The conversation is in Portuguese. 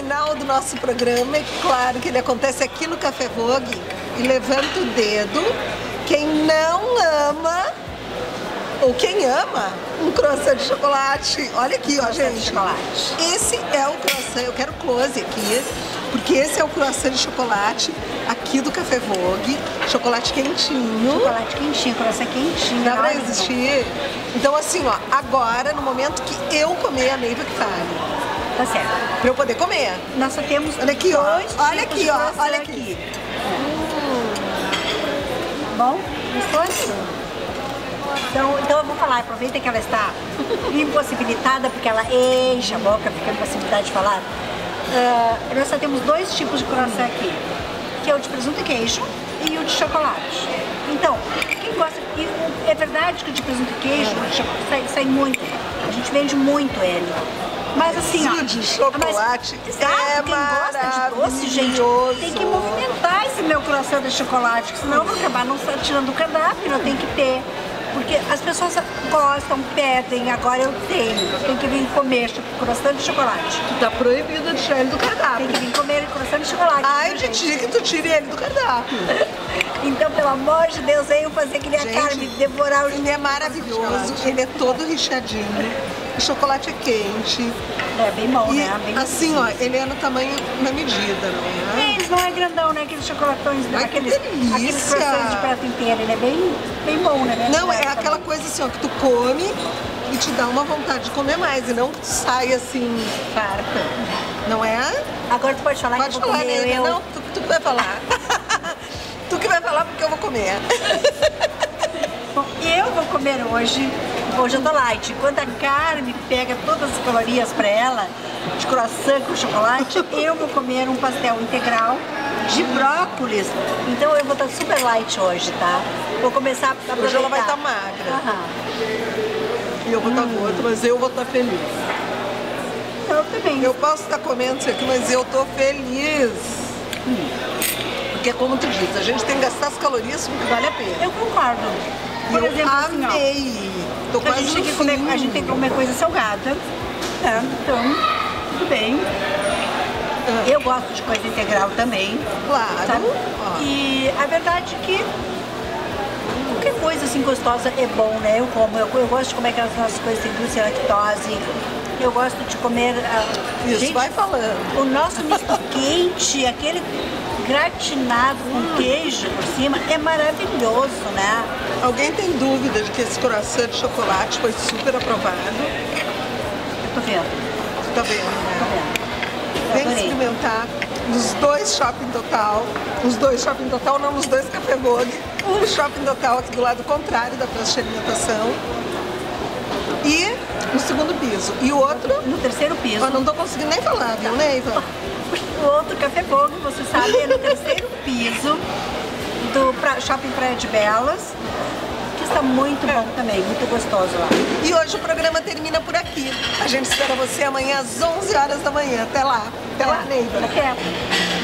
final do nosso programa. É claro que ele acontece aqui no Café Vogue. E levanta o dedo. Quem não ama, ou quem ama, um croissant de chocolate. Olha aqui, ó, gente. Esse é o croissant. Eu quero close aqui, porque esse é o croissant de chocolate aqui do Café Vogue. Chocolate quentinho. Chocolate quentinho, croissant quentinho. Dá pra existir? Então assim, ó, agora, no momento que eu comer, a Neiva que fale. Tá certo. Pra eu poder comer. Nós só temos olha aqui, ó. Olha aqui, ó. Olha aqui. Bom, gostoso? Então eu vou falar, aproveita que ela está impossibilitada, porque ela enche a boca, fica impossibilitada de falar. Nós só temos dois tipos de croissant aqui, que é o de presunto e queijo e o de chocolate. Então, quem gosta, é verdade que o de presunto e queijo sai muito, a gente vende muito ele. Mas assim, ó, de chocolate quem gosta de doce, gente, tem que movimentar esse meu croissant de chocolate, senão eu vou acabar não tirando o cardápio, não tem que ter. Porque as pessoas gostam, pedem, agora eu tenho. Tem que vir comer croissant de chocolate. Tá proibido de tirar ele do cardápio. Tem que vir comer croissant de chocolate. Ai, de ti que tu tire ele do cardápio. Então, pelo amor de Deus, venham fazer que nem a Carmen, devorar o... Ele é maravilhoso, ele é todo recheadinho. O chocolate é quente. É bem bom, e, né? Bem assim, ó, ele é no tamanho, na medida, não é? Eles não é grandão, né? Aqueles chocolatões, ai, aqueles croissants de prato inteiro. Ele é bem bom, né? Não, é aquela coisa assim, ó, que tu come e te dá uma vontade de comer mais. E não que tu sai assim, farta. Não é? Agora tu pode falar, pode que eu vou comer. Eu... Não, tu que vai falar. Tu que vai falar porque eu vou comer. Bom, eu vou comer hoje eu tô light. Quando a Carmen pega todas as calorias pra ela, de croissant com chocolate, eu vou comer um pastel integral de brócolis. Então eu vou estar super light hoje, tá? Vou começar a aproveitar. Hoje ela vai estar magra. E eu vou estar gorda, mas eu vou estar feliz. Eu também. Eu posso estar comendo isso aqui, mas eu tô feliz. Porque como tu diz, a gente tem que gastar as calorias porque vale a pena. Eu concordo. Por exemplo, amei. Assim, tô quase a gente tem que comer coisa salgada, né? Então, tudo bem. Eu gosto de coisa integral também. Claro. E a verdade é que qualquer coisa assim gostosa é bom, né? Eu como. Eu gosto de comer aquelas nossas coisas sem glúten, lactose. Eu gosto de comer... Isso, gente, vai falando. O nosso misto quente, aquele gratinado com queijo por cima, é maravilhoso, né? Alguém tem dúvida de que esse croissant de chocolate foi super aprovado? Eu tô vendo. Tá vendo, né? Tô vendo. Tem que experimentar nos dois Shopping Total. Nos dois Shopping Total, não, nos dois Café Vogue. Um no Shopping Total aqui do lado contrário da praça de alimentação. E no segundo piso. E o outro... No terceiro piso. Eu não tô conseguindo nem falar, viu, Neiva? O outro Café Vogue, você sabe, é no terceiro piso do Shopping Praia de Belas, que está muito bom também, muito gostoso lá. E hoje o programa termina por aqui. A gente espera você amanhã às 11 horas da manhã. Até lá. Até lá, Neiva. Até.